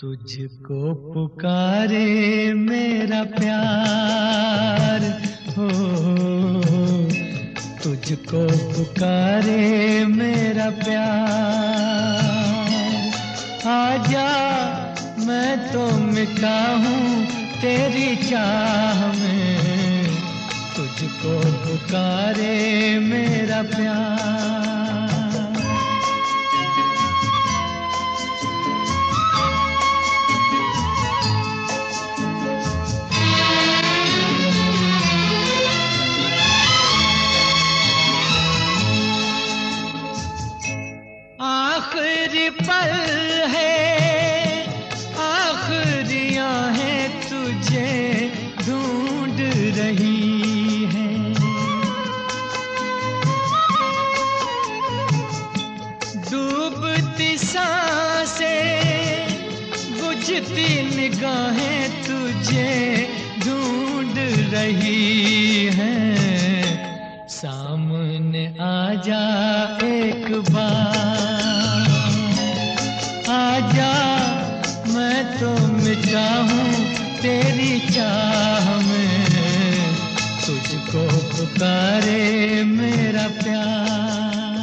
तुझको पुकारे मेरा प्यार हो, तुझको पुकारे मेरा प्यार। आजा मैं तो मिटा हूँ तेरी चाह में, तुझको पुकारे मेरा प्यार। आखिरी पल है, आखिरी आहें तुझे ढूंढ रही हैं। डूबती सांसें, बुझती निगाहें तुझे ढूंढ रही हैं। सामने आजा एक बार, आजा मैं तो मिटा हूँ तेरी चाह में, तुझको पुकारे मेरा प्यार।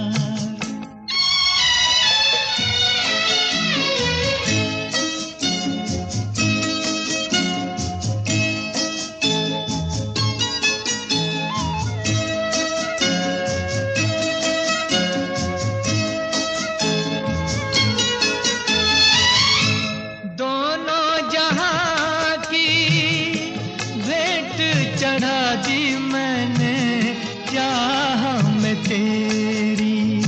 चढ़ा दी मैंने चाह में तेरी,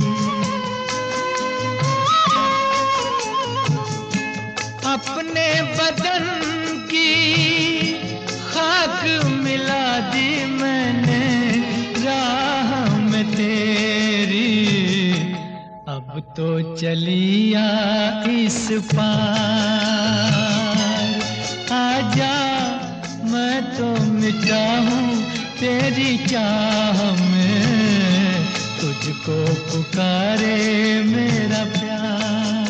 अपने बदन की खाक मिला दी मैंने राह में तेरी। अब तो चलिया इस पार, आजा मैं तो मिटा हूँ तेरी चाह में, तुझको पुकारे मेरा प्यार।